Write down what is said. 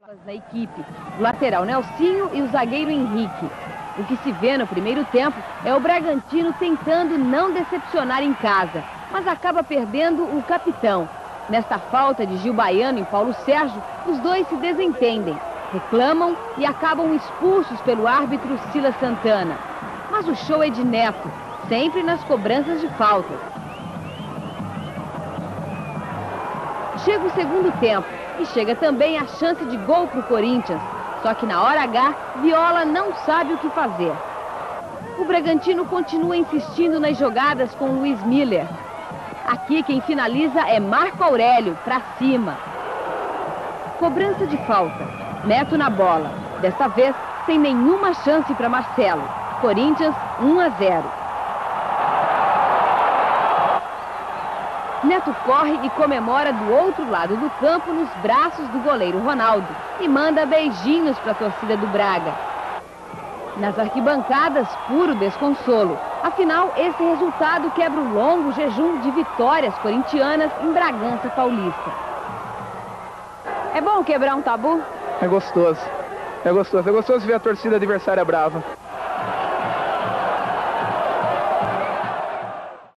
Da equipe, o lateral Nelsinho e o zagueiro Henrique. O que se vê no primeiro tempo é o Bragantino tentando não decepcionar em casa, mas acaba perdendo o capitão. Nesta falta de Gil Baiano e Paulo Sérgio, os dois se desentendem, reclamam e acabam expulsos pelo árbitro Silas Santana. Mas o show é de Neto, sempre nas cobranças de faltas. Chega o segundo tempo e chega também a chance de gol para o Corinthians. Só que na hora H, Viola não sabe o que fazer. O Bragantino continua insistindo nas jogadas com Luiz Miller. Aqui quem finaliza é Marco Aurélio, para cima. Cobrança de falta. Neto na bola. Desta vez, sem nenhuma chance para Marcelo. Corinthians 1-0. Neto corre e comemora do outro lado do campo nos braços do goleiro Ronaldo e manda beijinhos para a torcida do Braga. Nas arquibancadas, puro desconsolo. Afinal, esse resultado quebra o longo jejum de vitórias corintianas em Bragança Paulista. É bom quebrar um tabu? É gostoso. É gostoso ver a torcida adversária brava.